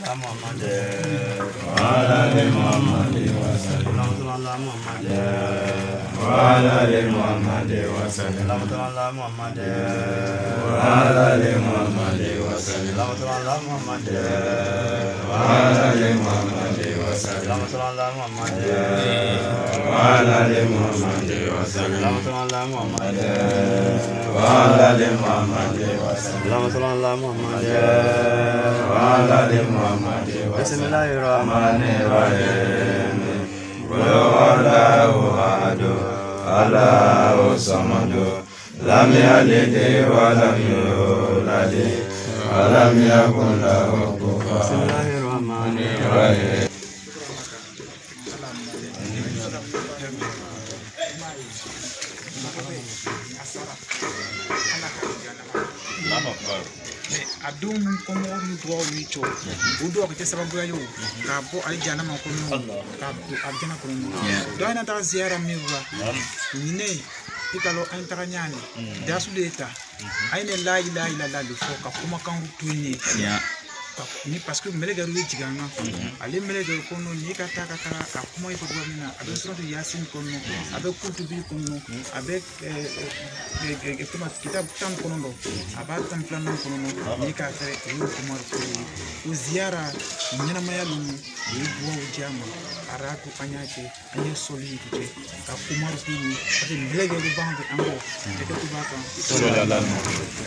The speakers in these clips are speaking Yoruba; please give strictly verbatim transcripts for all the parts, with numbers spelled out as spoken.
Muhammad wa ala ali Muhammad wa sallam. Wa ala ali Muhammad wa sallam. Wa ala ali Muhammad wa sallam. Wa ala ali Muhammad wa sallam. Wa ala ali Muhammad wa sallam. Wa ala ali Muhammad wa sallam. Wa ala ali Muhammad wa sallam. Bismillahirrahmanirrahim. Qul huwallahu ahad. Allahu samad. Lam yalid wa lam yulad. Wa lam yakul lahu kufuwan ahad. Adum komo ni do wi cho udo ko tesa babu ayo ka bo aljana ma ko no ka bo aljana ko no do ina ta ziara mi wa ni ikalo antara nyani dasu leta aine la ilaha illallah do fo ka kuma kan rutuini ni parce que mele garu jiganga ale mele garu kono ni ka ta ka ta akuma iko do mina abe suratu yasin kono abe kutubi kono abe e kuma kitab tan kono do aba tan plan kono ni ka fere e kuma ko o ziara nyana mayalu ni bo jama araku anyake anye soli kite ka kuma ko ni ate mele garu bande ango e ko tubaka sallallahu alaihi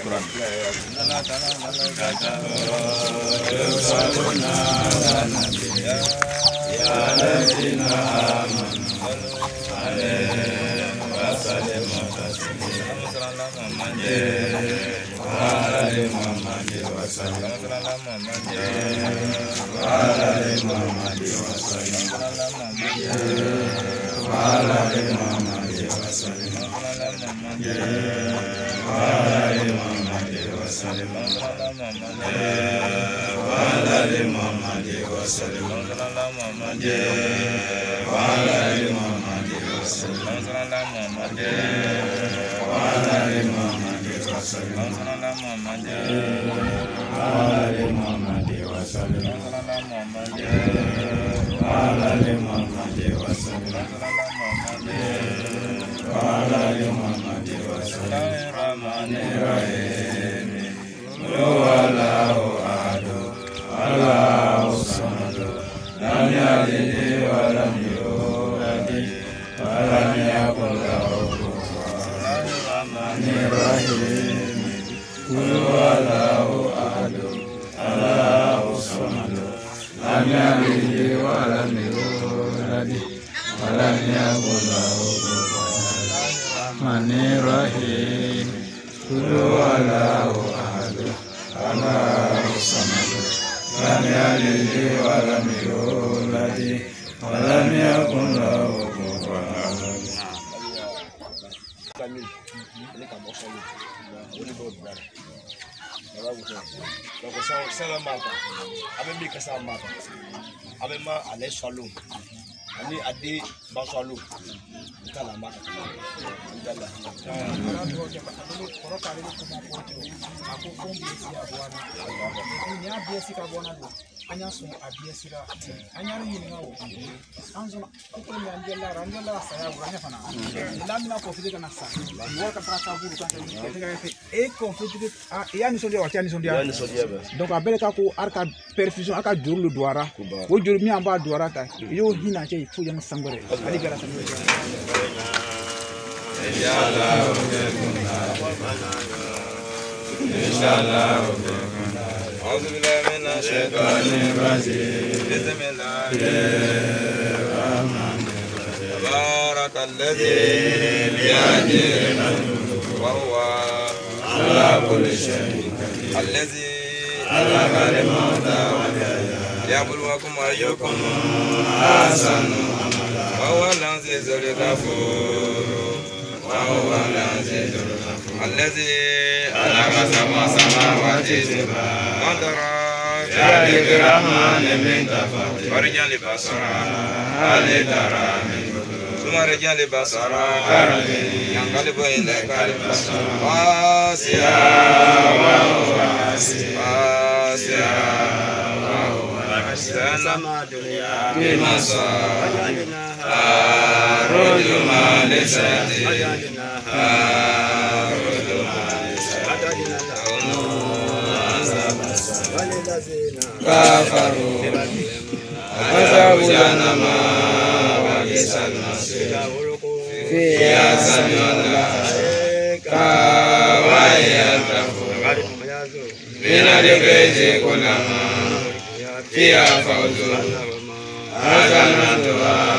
wasallam. Saluna ala nabiya ya ladina amanu alayhi wa sallimu taslima wa ala Muhammad wa sallam wa ala Muhammad wa sallam wa ala Muhammad wa sallam wa ala Muhammad wa sallam وعلى آل محمد وسلم وعلى آل محمد وسلم وعلى آل محمد وسلم وعلى آل محمد وسلم وعلى آل محمد وسلم وعلى آل محمد وسلم الرحمن الرحيم الله أحد الله الصمد لم يلد ولم يولد ولم يكن له كفوا الرحمن الرحيم قل هو الله أحد الله الصمد لم يلد ولم يولد ولم يكن له كفوا الرحمن الرحيم قل هو الله أحد الله الصمد لم يلد ولم يولد ولم يكن له كفوا أحد. Ani ade basalo tala maka ndala koro kale ko mo ko ako ko bi si abwana ni abia si ka bona do anya so abia si ra anya ni ni ngawo anzo ko ko ni andela randela sa ya buranya fana lamina ko fide kana sa ni waka pra sa buru kan e ko fide a ya ni so dia wati ni so dia donc abele ka ko arka perfusion aka jurlu douara wo jurlu mi amba douara ta yo hina che fu yang sangore ali gara sangore inshallah inshallah a'udhu billahi minash shaitanir rajim bismillahirrahmanirrahim tabarakalladzi biyadihi wa huwa ala kulli shay'in qadir alladzi khalaqa al-mauta wal hayata liyabluwakum ayyukum ahsanu amala wa huwa al-azizul ghafur wa huwa al-azizul ghafur alladzi khalaqa sab'a samawati tibaqa يا للرحمن من تفضل ورجال بصرا هل ترى من ثم رجال بصرا ينقلب إليك البصر واسعا وهو واسعا وهو سما دنيا بمصائب رجما لساتي كفروا عذاب جهنم وبئس المصير في عذاب الله كواهي الكفور من الكيد كلما فيها فوز حسنتها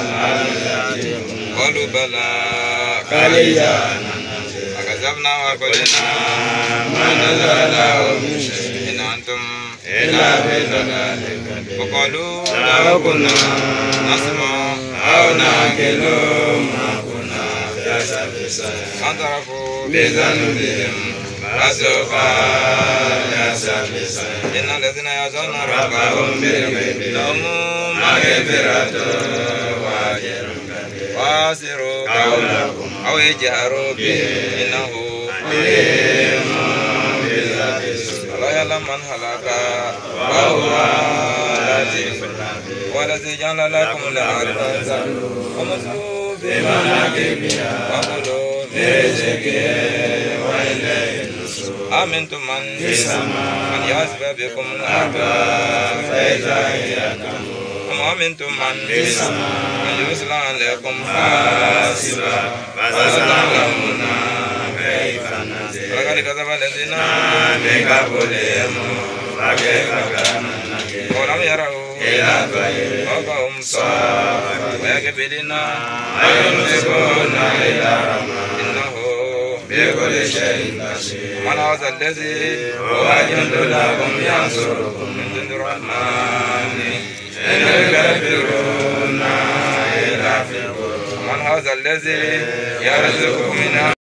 قالوا بلى قليلا فكذبنا وقلنا ما نزل له من شيء إن أنتم إلا في ضلال كبير وقالوا لو كنا نسمع أو نعقل ما كنا في أصحاب السعير فاعترفوا بذنوبهم فسوف لأصحاب السعير إن الذين يعصون ربهم بالغيب لهم مغفرة وأجر كبير وأسروا قولكم أو اجهروا به إنه عليم بذات الصدور لا يعلم من هلك وهو لطيف الخبير والذي جعل لكم الأرض وامشوا في مناكبها وكلوا من رزقه وإليه النشور أمنتم من في السماء أن يخسف بكم الأرض فإذا هي تمور وأمنتم من في السماء أن يرسل عليكم حاسبا فستعلمون كيف نذير لقد كذب الذين من قبلهم فكيف كان نكير ولم يروا إلى الطير فوقهم صافات ويقبلن ويمسكون إلى الرحمن إنه بكل شيء بصير من هذا الذي هو جند لكم ينصركم من جند الرحمن إن الكافرون إلا في الغرور من هذا الذي يرزقكم من